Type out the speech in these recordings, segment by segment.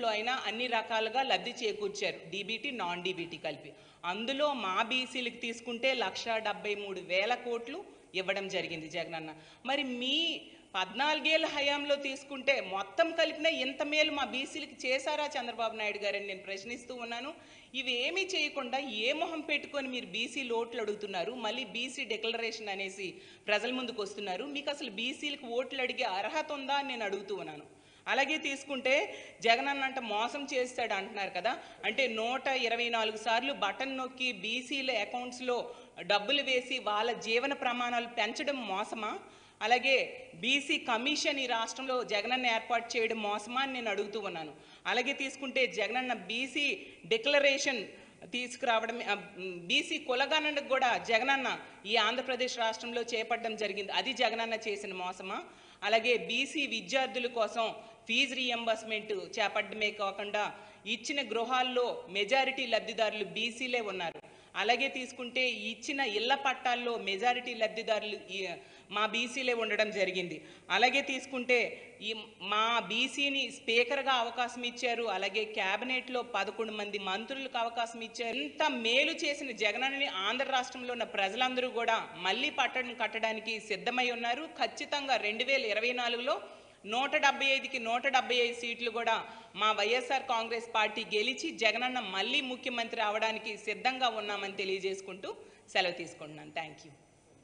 అయినా అన్ని రకాలుగా లబ్ధి చేకూర్చారు, డీబీటీ నాన్ డీబీటీ కలిపి. అందులో మా బీసీలకు తీసుకుంటే 1,73,000 కోట్లు ఇవ్వడం జరిగింది జగనన్న. మరి మీ 14 ఏళ్ళ హయాంలో తీసుకుంటే మొత్తం కలిపిన ఇంత మేలు మా బీసీలకు చేశారా చంద్రబాబు నాయుడు గారని నేను ప్రశ్నిస్తూ ఉన్నాను. ఇవి ఏమీ చేయకుండా ఏ మొహం పెట్టుకొని మీరు బీసీ ఓట్లు అడుగుతున్నారు, మళ్ళీ బీసీ డిక్లరేషన్ అనేసి ప్రజల ముందుకు వస్తున్నారు. మీకు అసలు బీసీలకు ఓట్లు అడిగే అర్హత ఉందా అని నేను అడుగుతూ ఉన్నాను. అలాగే తీసుకుంటే జగనన్న అంటే మోసం చేస్తాడు అంటున్నారు కదా, అంటే 124 సార్లు బటన్ నొక్కి బీసీల అకౌంట్స్లో డబ్బులు వేసి వాళ్ళ జీవన ప్రమాణాలు పెంచడం మోసమా? అలాగే బీసీ కమిషన్ ఈ రాష్ట్రంలో జగనన్న ఏర్పాటు చేయడం మోసమా అని నేను అడుగుతూ ఉన్నాను. అలాగే తీసుకుంటే జగనన్న బీసీ డిక్లరేషన్ తీసుకురావడం, బీసీ కులగణనకు కూడా జగనన్న ఈ ఆంధ్రప్రదేశ్ రాష్ట్రంలో చేపట్టడం జరిగింది, అది జగనన్న చేసిన మోసమా? అలాగే బీసీ విద్యార్థుల కోసం ఫీజు రీఎంబర్స్మెంట్ చేపట్టడమే కాకుండా ఇచ్చిన గృహాల్లో మెజారిటీ లబ్ధిదారులు బీసీలే ఉన్నారు. అలాగే తీసుకుంటే ఇచ్చిన ఇళ్ల పట్టాల్లో మెజారిటీ లబ్ధిదారులు మా బీసీలే ఉండడం జరిగింది. అలాగే తీసుకుంటే ఈ మా బీసీని స్పీకర్గా అవకాశం ఇచ్చారు, అలాగే క్యాబినెట్లో 11 మంది మంత్రులకు అవకాశం ఇచ్చారు. ఇంత మేలు చేసిన జగనన్నని ఆంధ్ర రాష్ట్రంలో ఉన్న ప్రజలందరూ కూడా మళ్ళీ పట్టణం కట్టడానికి సిద్ధమై ఉన్నారు. ఖచ్చితంగా 2024లో 175కి 175 సీట్లు కూడా మా వైఎస్ఆర్ కాంగ్రెస్ పార్టీ గెలిచి జగనన్న మళ్ళీ ముఖ్యమంత్రి అవడానికి సిద్ధంగా ఉన్నామని తెలియజేసుకుంటూ సెలవు తీసుకుంటున్నాను. Thank you.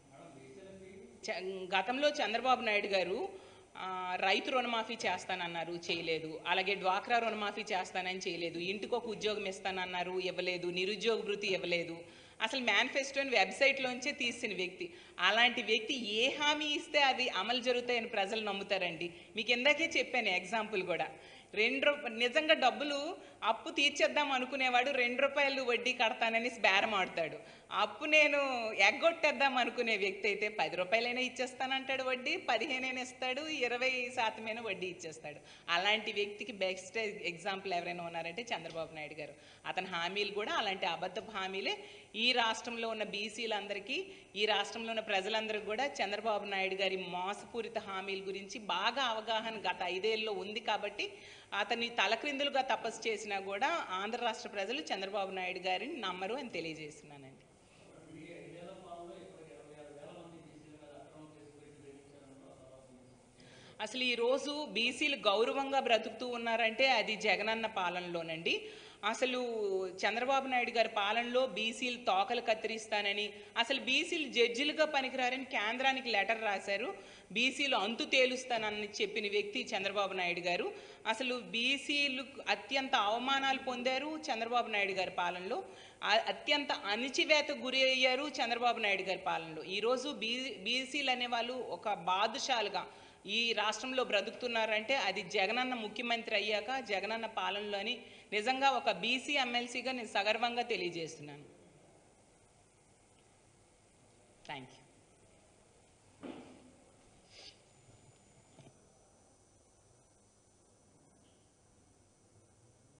గతంలో చంద్రబాబు నాయుడు గారు రైతు రుణమాఫీ చేస్తానన్నారు, చేయలేదు. అలాగే డ్వాక్రా రుణమాఫీ చేస్తానని చేయలేదు. ఇంటికి ఒక ఉద్యోగం ఇస్తానన్నారు, ఇవ్వలేదు. నిరుద్యోగ భృతి ఇవ్వలేదు. అసలు మేనిఫెస్టోని వెబ్సైట్లోంచే తీసిన వ్యక్తి. అలాంటి వ్యక్తి ఏ హామీ ఇస్తే అది అమలు జరుగుతాయని ప్రజలు నమ్ముతారండి? మీకు ఇందాకే చెప్పాను ఎగ్జాంపుల్ కూడా. నిజంగా డబ్బులు అప్పు తీర్చేద్దాం అనుకునేవాడు రూ. 2 వడ్డీ కడతానని బేరం ఆడతాడు. అప్పు నేను ఎగ్గొట్టేద్దాం అనుకునే వ్యక్తి అయితే రూ. 10 ఇచ్చేస్తానంటాడు వడ్డీ, 15 ఇస్తాడు, 20% వడ్డీ ఇచ్చేస్తాడు. అలాంటి వ్యక్తికి బెస్ట్ ఎగ్జాంపుల్ ఎవరైనా ఉన్నారంటే చంద్రబాబు నాయుడు గారు. అతని హామీలు కూడా అలాంటి అబద్ధపు హామీలే. ఈ రాష్ట్రంలో ఉన్న బీసీలందరికీ, ఈ రాష్ట్రంలో ఉన్న ప్రజలందరికీ కూడా చంద్రబాబు నాయుడు గారి మోసపూరిత హామీల గురించి బాగా అవగాహన గత 5 ఏళ్ళలో ఉంది. కాబట్టి అతన్ని తలక్రిందులుగా తపస్సు చేసినా కూడా ఆంధ్ర రాష్ట్ర ప్రజలు చంద్రబాబు నాయుడు గారిని నమ్మరు అని తెలియజేస్తున్నానండి. అసలు ఈరోజు బీసీలు గౌరవంగా బ్రతుకుతూ ఉన్నారంటే అది జగనన్న పాలనలోనండి. అసలు చంద్రబాబు నాయుడు గారి పాలనలో బీసీలు తోకలు కత్తిరిస్తానని, అసలు బీసీలు జడ్జిలుగా పనికిరారని కేంద్రానికి లెటర్ రాశారు. బీసీలు అంతు తేలుస్తానని చెప్పిన వ్యక్తి చంద్రబాబు నాయుడు గారు. అసలు బీసీలు అత్యంత అవమానాలు పొందారు చంద్రబాబు నాయుడు గారి పాలనలో, అత్యంత అణిచివేతకు గురి అయ్యారు చంద్రబాబు నాయుడు గారి పాలనలో. ఈరోజు బీసీలు అనేవాళ్ళు ఒక బాదుషాలుగా ఈ రాష్ట్రంలో బ్రతుకుతున్నారంటే అది జగనన్న ముఖ్యమంత్రి అయ్యాక జగనన్న పాలనలోని నిజంగా ఒక బీసీ ఎమ్మెల్సీగా నేను సగర్వంగా తెలియజేస్తున్నాను. Thank you.